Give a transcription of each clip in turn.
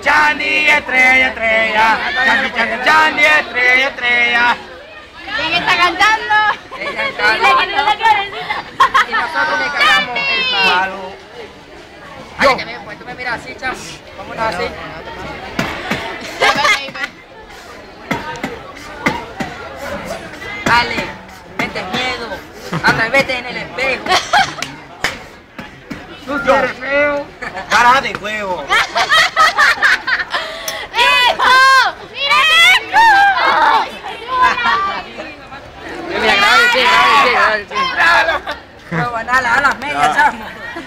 Chandy, estrella, estrella. Chandy, Chandy, Chandy, estrella, estrella. ¿Quién está cantando? Ella canta. Y nosotros le cantamos el palo. Yo. Pues tú me miras así, chamo. Vámonos así. Dale, vete miedo. Anda, vete en el espejo. Tú eres feo. Cara de huevo. ¡Ejo! ¡Mira esto! Mira, grave, sí. Pero bueno, a las medias, chamo.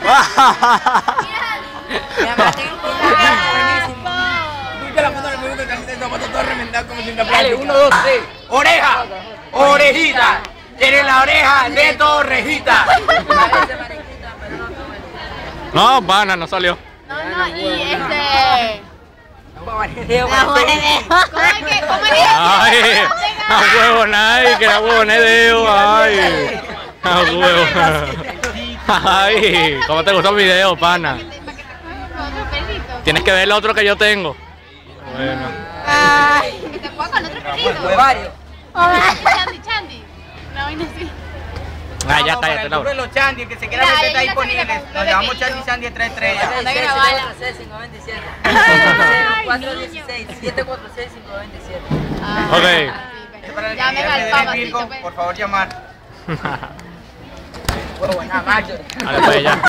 Mira, Martín, buenísimo. Tú la foto del juego que te zapatos todo remendado como si te Dale, 1, 2, 3. Oreja, orejita. Tienes la oreja de torrejita. Parece mariquita, pero no todo. No, pana, no salió. No, y ¿Cómo es que? Ay, a huevo nadie, que era huevo Nedeo, ay. A huevo. Ay, ¿cómo te gustó el video, pana? Tienes que ver el otro que yo tengo. Bueno. Ay, que te pongo con otro perrito. Varios. Chandy. Una vaina así. Ah, ya está, ya te Para lo. el los Chandy, que se quiera meter está disponible. Nos llamamos Chandy Sandy 3 estrellas. Anda a grabarla. 527. Ay, 416 746 527. Ok. Llamen al papacito. Por favor, llamar. Huevo, nada más. Vale, pues ya.